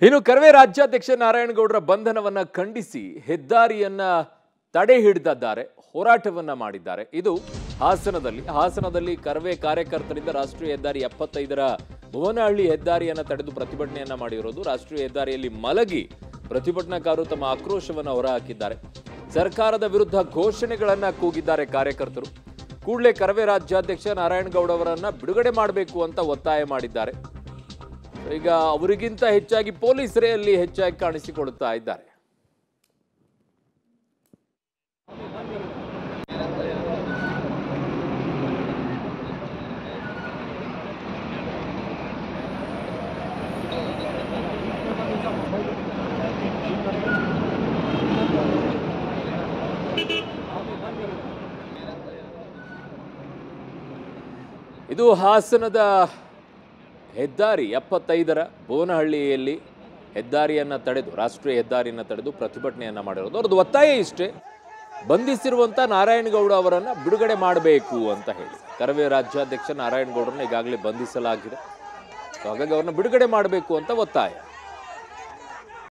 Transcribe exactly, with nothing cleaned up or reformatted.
ಇನ್ನು ಕರವೇ ರಾಜ್ಯಾಧ್ಯಕ್ಷ ನಾರಾಯಣಗೌಡರ ಬಂಧನವನ್ನ ಖಂಡಿಸಿ ಹೆದ್ದಾರಿಯನ್ನ ತಡೆ ಹಿಡಿದಿದ್ದಾರೆ, ಹೋರಾಟವನ್ನ ಮಾಡಿದ್ದಾರೆ. ಇದು ಹಾಸನದಲ್ಲಿ ಹಾಸನದಲ್ಲಿ ಕರವೇ ಕಾರ್ಯಕರ್ತರಿಂದ ರಾಷ್ಟ್ರೀಯ ಹೆದ್ದಾರಿ ಎಪ್ಪತ್ತೈದರ ಭುವನಹಳ್ಳಿ ಹೆದ್ದಾರಿಯನ್ನ ತಡೆದು ಪ್ರತಿಭಟನೆಯನ್ನ ಮಾಡಿರೋದು. ರಾಷ್ಟ್ರೀಯ ಹೆದ್ದಾರಿಯಲ್ಲಿ ಮಲಗಿ ಪ್ರತಿಭಟನಾಕಾರರು ತಮ್ಮ ಆಕ್ರೋಶವನ್ನು ಹೊರಹಾಕಿದ್ದಾರೆ. ಸರ್ಕಾರದ ವಿರುದ್ಧ ಘೋಷಣೆಗಳನ್ನ ಕೂಗಿದ್ದಾರೆ ಕಾರ್ಯಕರ್ತರು. ಕೂಡಲೇ ಕರವೇ ರಾಜ್ಯಾಧ್ಯಕ್ಷ ನಾರಾಯಣಗೌಡ ಅವರನ್ನ ಬಿಡುಗಡೆ ಮಾಡಬೇಕು ಅಂತ ಒತ್ತಾಯ ಮಾಡಿದ್ದಾರೆ. ಈಗ ಅವರಿಗಿಂತ ಹೆಚ್ಚಾಗಿ ಪೊಲೀಸರೇ ಅಲ್ಲಿ ಹೆಚ್ಚಾಗಿ ಕಾಣಿಸಿಕೊಳ್ಳುತ್ತಾ ಇದ್ದಾರೆ. ಇದು ಹಾಸನದ ಹೆದ್ದಾರಿ ಎಪ್ಪತ್ತೈದರ ಭುವನಹಳ್ಳಿಯಲ್ಲಿ ಹೆದ್ದಾರಿಯನ್ನು ತಡೆದು ರಾಷ್ಟ್ರೀಯ ಹೆದ್ದಾರಿಯನ್ನು ತಡೆದು ಪ್ರತಿಭಟನೆಯನ್ನು ಮಾಡಿರೋದು. ಅವ್ರದ್ದು ಒತ್ತಾಯ ಇಷ್ಟೇ, ಬಂಧಿಸಿರುವಂಥ ನಾರಾಯಣಗೌಡ ಅವರನ್ನು ಬಿಡುಗಡೆ ಮಾಡಬೇಕು ಅಂತ ಹೇಳಿ. ಕರವೇ ರಾಜ್ಯಾಧ್ಯಕ್ಷ ನಾರಾಯಣಗೌಡರನ್ನ ಈಗಾಗಲೇ ಬಂಧಿಸಲಾಗಿದೆ, ಹಾಗಾಗಿ ಅವ್ರನ್ನ ಬಿಡುಗಡೆ ಮಾಡಬೇಕು ಅಂತ ಒತ್ತಾಯ.